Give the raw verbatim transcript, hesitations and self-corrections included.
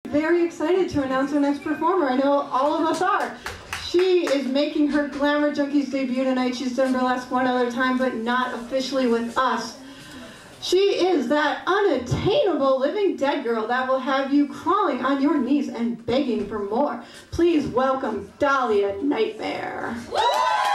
Very excited to announce our next performer. I know all of us are. She is making her Glamour Junkies debut tonight. She's done burlesque one other time, but not officially with us. She is that unattainable living dead girl that will have you crawling on your knees and begging for more. Please welcome Dahlia Nightmare. Woo!